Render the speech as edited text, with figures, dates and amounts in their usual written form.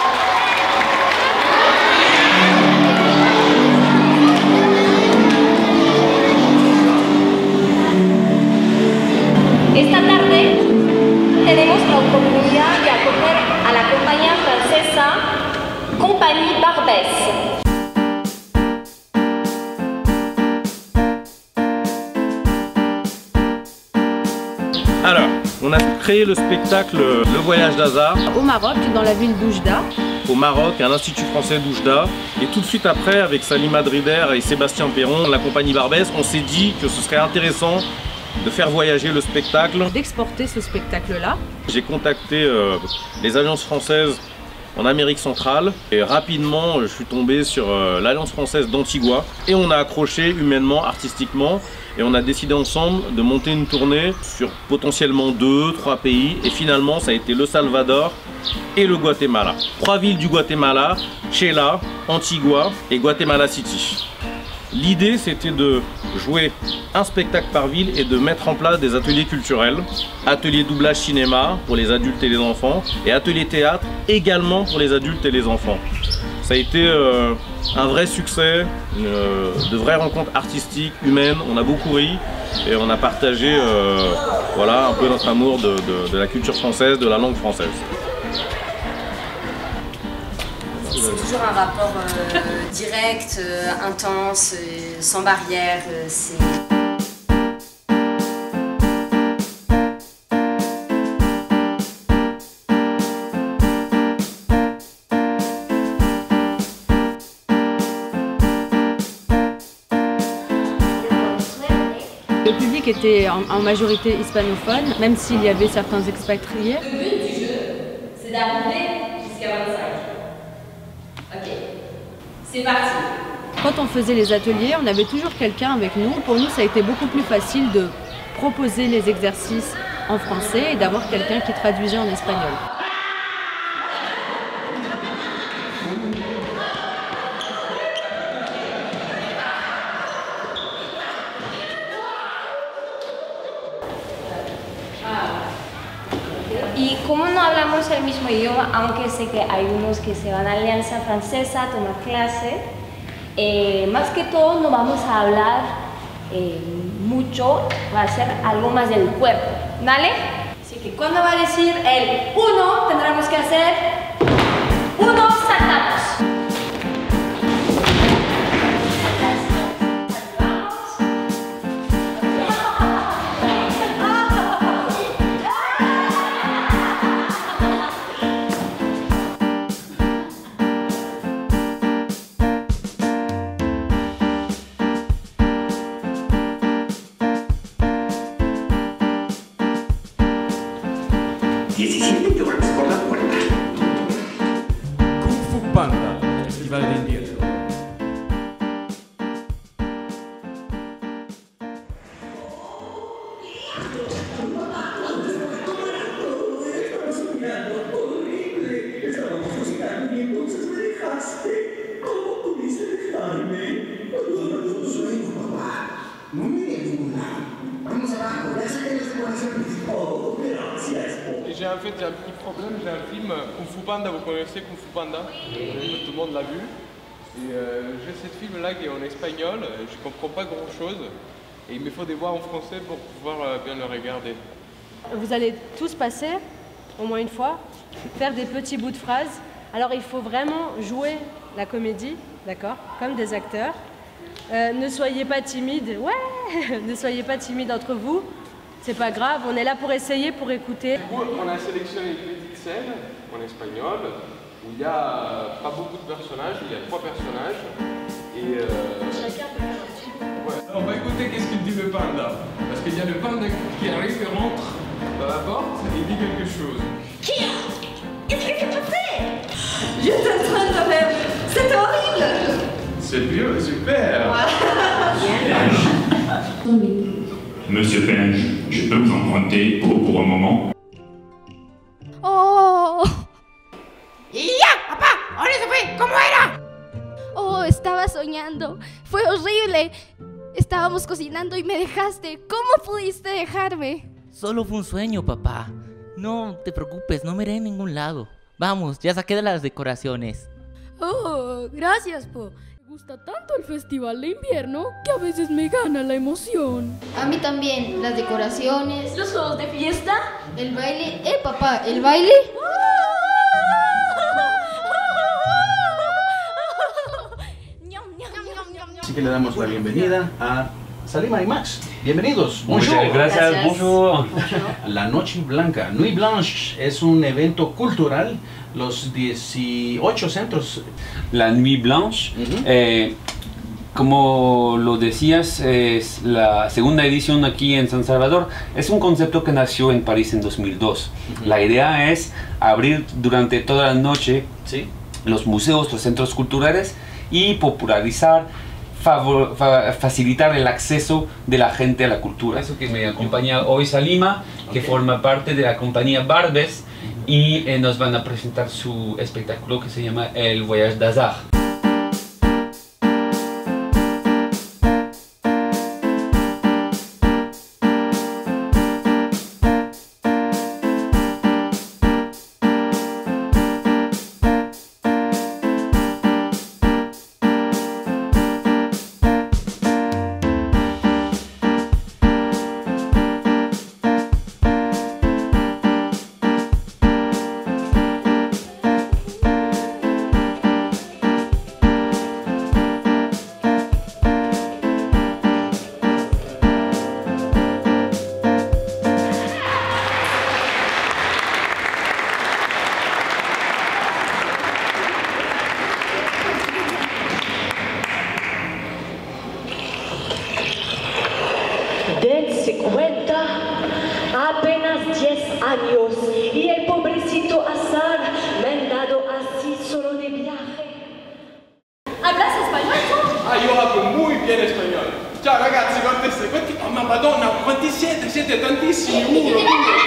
Esta tarde tenemos la oportunidad de acoger a la compañía francesa Compagnie Barbès. Alors, on a créé le spectacle Le Voyage d'Hazard au Maroc, dans la ville d'Oujda. Au Maroc, à l'Institut français d'Oujda. Et tout de suite après, avec Salima Drider et Sébastien Perron, la compagnie Barbès, on s'est dit que ce serait intéressant de faire voyager le spectacle. D'exporter ce spectacle-là. J'ai contacté les alliances françaises en Amérique centrale et rapidement je suis tombé sur l'alliance française d'Antigua et on a accroché humainement, artistiquement et on a décidé ensemble de monter une tournée sur potentiellement 2-3 pays et finalement ça a été le Salvador et le Guatemala. 3 villes du Guatemala, Chela, Antigua et Guatemala City. L'idée c'était de jouer un spectacle par ville et de mettre en place des ateliers culturels, ateliers doublage cinéma pour les adultes et les enfants et ateliers théâtre également pour les adultes et les enfants. Ça a été un vrai succès, de vraies rencontres artistiques, humaines, on a beaucoup ri et on a partagé voilà, un peu notre amour de la culture française, de la langue française. C'est toujours un rapport direct, intense, sans barrière. Le public était en majorité hispanophone, même s'il y avait certains expatriés. Le but du jeu, c'est d'arriver jusqu'à 25. Ok, c'est parti. Quand on faisait les ateliers, on avait toujours quelqu'un avec nous. Pour nous, ça a été beaucoup plus facile de proposer les exercices en français et d'avoir quelqu'un qui traduisait en espagnol. Y como no hablamos el mismo idioma, aunque sé que hay unos que se van a Alianza Francesa a tomar clase, más que todo no vamos a hablar mucho, va a ser algo más del cuerpo, ¿vale? Así que cuando va a decir el 1, tendremos que hacer 1, saltamos. Kung Fu Panda, Festival de Invierno. Estábamos cocinando y entonces me dejaste. ¿Cómo pudiste dejarme? Todo sueño, papá. No mire a ningún lado. Vamos abajo, ya saqué las decoraciones. Oh, gracias. J'ai un petit problème, j'ai un film Kung Fu Panda, vous connaissez Kung Fu Panda? Tout le monde l'a vu. Et j'ai ce film-là qui est en espagnol, je comprends pas grand-chose. Et il me faut des voix en français pour pouvoir bien le regarder. Vous allez tous passer, au moins une fois, faire des petits bouts de phrases. Alors il faut vraiment jouer la comédie, d'accord, comme des acteurs. Ne soyez pas timides, ouais, ne soyez pas timides entre vous. C'est pas grave, on est là pour essayer, pour écouter. Du coup, on a sélectionné une petite scène en espagnol où il n'y a pas beaucoup de personnages, il y a 3 personnages. Et chacun peut faire un petit peu. ouais. On va écouter qu'est-ce qu'il dit le panda. Parce qu'il y a le panda qui arrive et rentre dans la porte et il dit quelque chose. Kia, qu'est-ce qui s'est passé? J'étais en train de rêver. C'était horrible. C'est mieux, super. Monsieur Penge, je peux vous emprunter pour un moment? ¡Oh! ¡Ya, papá! ¡Ahora se fue! ¿Cómo era? ¡Oh, estaba soñando! ¡Fue horrible! Estábamos cocinando y me dejaste. ¿Cómo pudiste dejarme? Solo fue un sueño, papá. No te preocupes, no me iré a ningún lado. Vamos, ya saqué de las decoraciones. Oh, gracias, Po. Me gusta tanto el festival de invierno que a veces me gana la emoción. A mí también, las decoraciones, los juegos de fiesta, el baile. Papá, ¿el baile? Así que le damos la bienvenida a Salima y Max. Bienvenidos. Muchas gracias. Bonjour. La Noche Blanca, Nuit Blanche, es un evento cultural. Los 18 centros. La Nuit Blanche, como lo decías, es la segunda edición aquí en San Salvador. Es un concepto que nació en París en 2002. La idea es abrir durante toda la noche los museos, los centros culturales y popularizar, facilitar el acceso de la gente a la cultura. Eso que me acompaña hoy Salima, que forma parte de la compañía Barbes, y nos van a presentar su espectáculo que se llama El Voyage d'Hazard. Dense cuenta, apenas 10 años y el pobrecito Azar me han dado así solo de viaje. ¿Hablas español? Ah, io hablo muy bien español. Ciao ragazzi, quanti... Oh, ma madonna, quanti siete? Siete tantissimi, uno, due,